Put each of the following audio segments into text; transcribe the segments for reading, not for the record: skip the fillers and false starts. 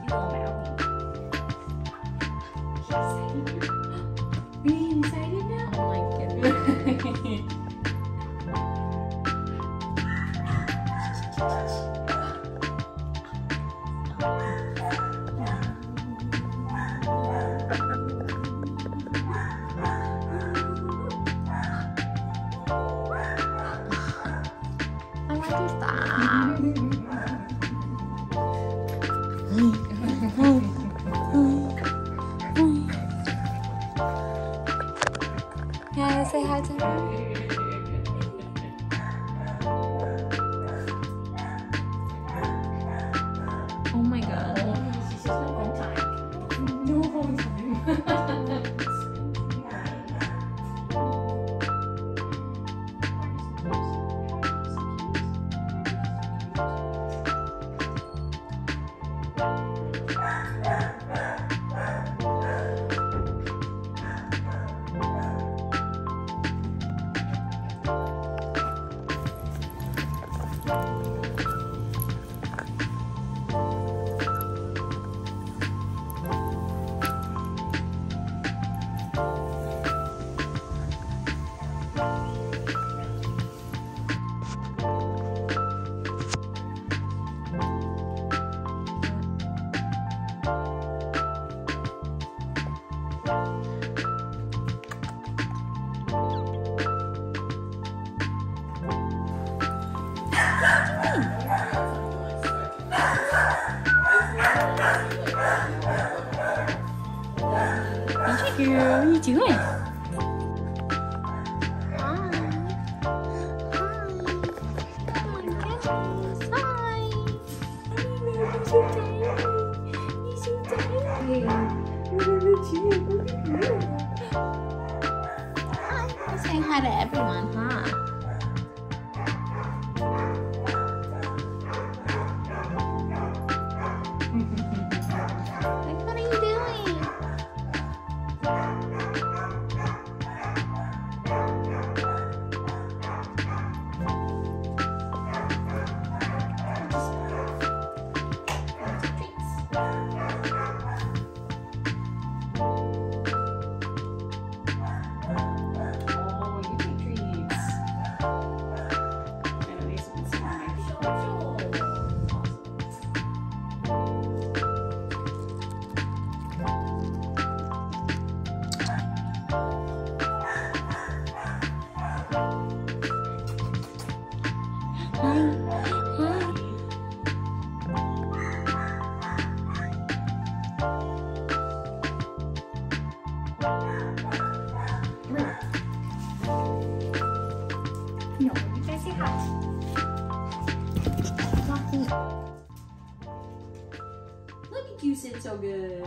Being excited now? Oh my goodness. I want to stop. Yeah, say hi to her. Oh my god. No home time. Girl, what are you doing? Hi. Hi. Oh my goodness. Hi. You're so tiny. You're so tiny. Hi. You're saying hi to everyone, huh? Like, what are you doing? No, you guys say hi. Look at you sit so good.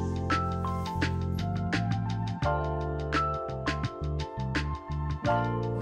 Hi.